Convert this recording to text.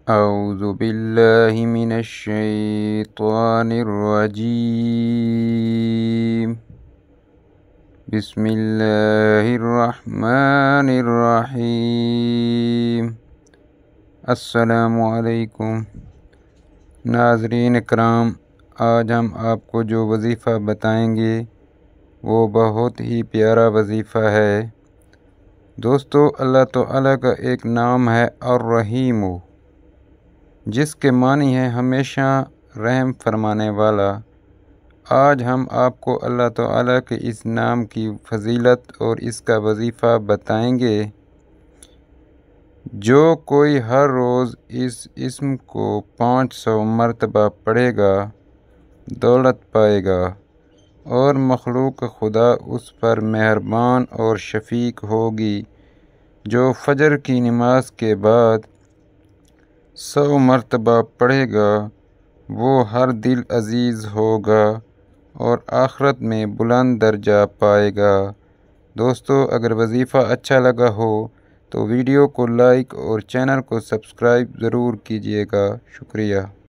اعوذ باللہ من الشیطان الرجیم بسم اللہ الرحمن الرحیم۔ السلام علیکم ناظرین اکرام، آج ہم آپ کو جو وظیفہ بتائیں گے وہ بہت ہی پیارا وظیفہ ہے۔ دوستو، اللہ تعالیٰ کا ایک نام ہے الرحیم، جس کے معنی ہے ہمیشہ رحم فرمانے والا۔ آج ہم آپ کو اللہ تعالیٰ کے اس نام کی فضیلت اور اس کا وظیفہ بتائیں گے۔ جو کوئی ہر روز اس اسم کو 500 مرتبہ پڑھے گا دولت پائے گا، اور مخلوق خدا اس پر مہربان اور شفیق ہوگی۔ جو فجر کی نماز کے بعد 100 مرتبہ پڑھے گا وہ ہر دل عزیز ہوگا اور آخرت میں بلند درجہ پائے گا۔ دوستو، اگر وظیفہ اچھا لگا ہو تو ویڈیو کو لائک اور چینل کو سبسکرائب ضرور کیجیے گا۔ شکریہ۔